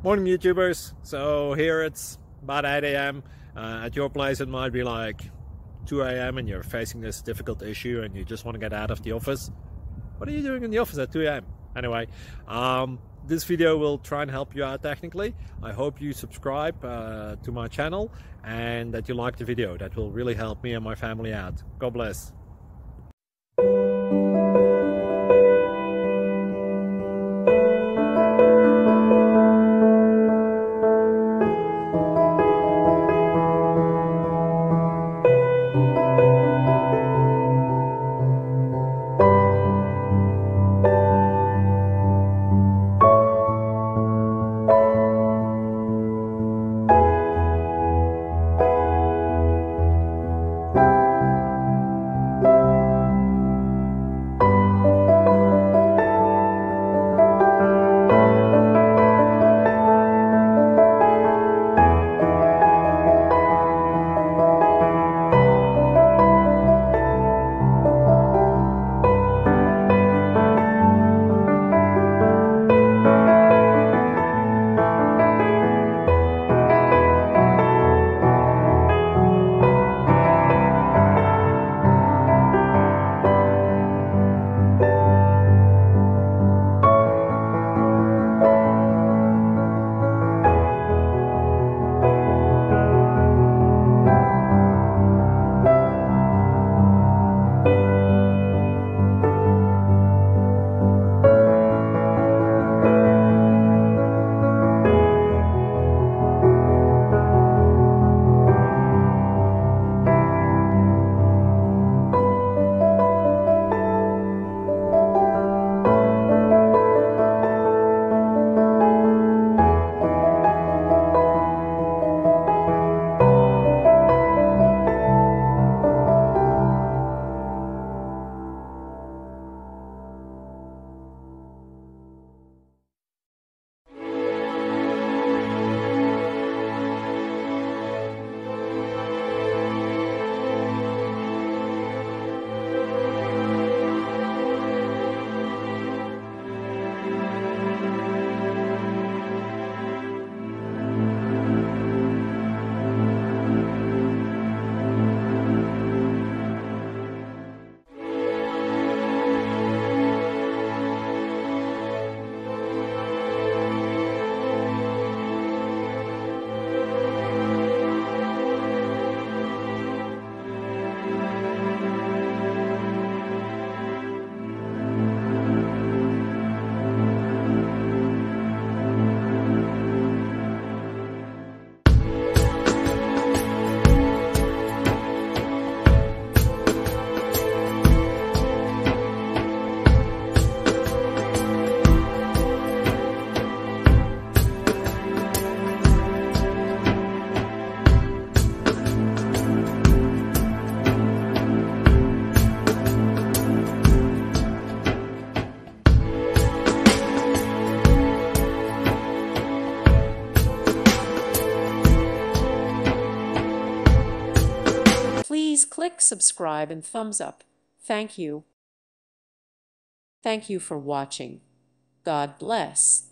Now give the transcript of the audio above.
Morning YouTubers. So here it's about 8 a.m. At your place it might be like 2 a.m. and you're facing this difficult issue and you just want to get out of the office. What are you doing in the office at 2 a.m.? Anyway, this video will try and help you out technically. I hope you subscribe to my channel and that you like the video. That will really help me and my family out. God bless. Please click subscribe and thumbs up. Thank you. Thank you for watching. God bless.